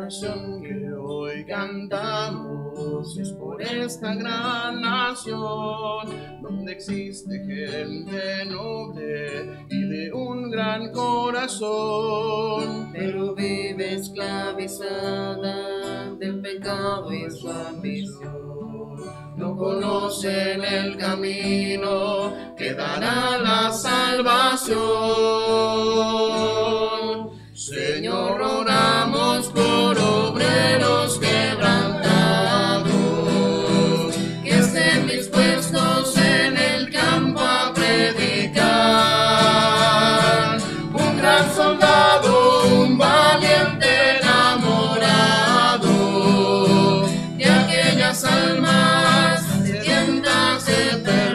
canción que hoy cantamos es por esta gran nación, donde existe gente noble y de un gran corazón, pero vive esclavizada del pecado y su ambición. No conocen el camino que dará la salvación. Señor, rogamos por obreros quebrantados, que estén dispuestos en el campo a predicar. Un gran soldado, un valiente enamorado de aquellas almas sedientas de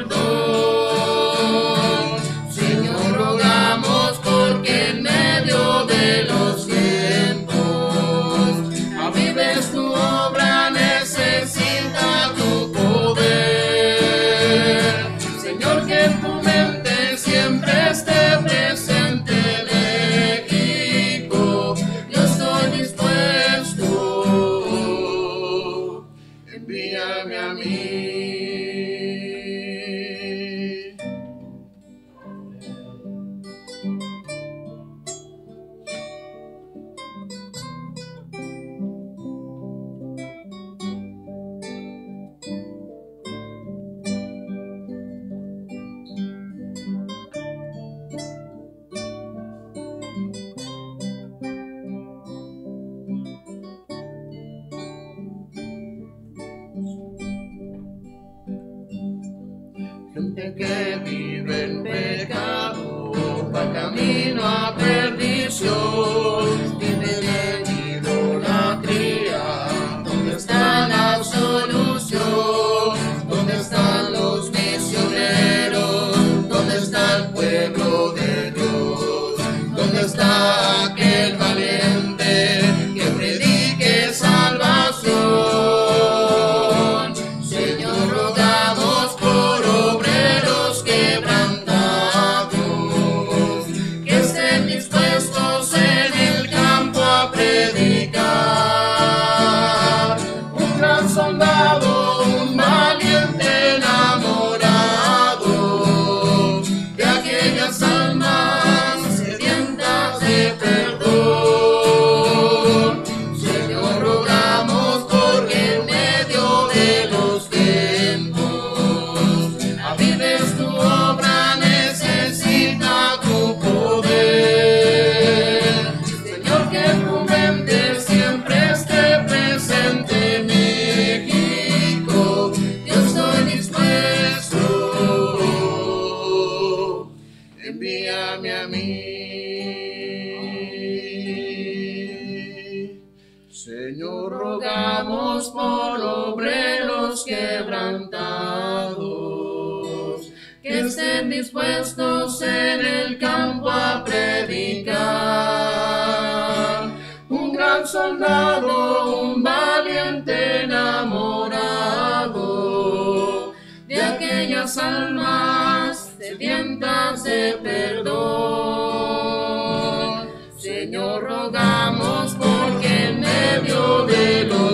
perdón. Señor, rogamos porque en medio de los tiempos avives tu obra, necesita tu poder. Señor, que en tu mente siempre esté presente México. Yo estoy dispuesto, envíame a mí. Gente que vive en pecado, va camino a perdición, vive en idolatría. ¿Dónde está la solución? ¿Dónde están los misioneros? ¿Dónde está el pueblo de Dios? ¿Dónde está aquel valiente que predique salvación? Señor, rogamos por obreros quebrantados, que estén dispuestos en el campo a predicar. Un gran soldado, un valiente enamorado de aquellas almas sedientas de perdón. Señor, rogamos porque en medio de los tiempos avives tu obra, necesita tu poder. Señor, que en tu mente siempre esté presente México. Yo estoy dispuesto, envíame a mí. Señor, rogamos por obreros quebrantados, que estén dispuestos en el campo a predicar. Un gran soldado, un valiente enamorado de aquellas almas sedientas de perdón. Señor, rogamos porque en medio de los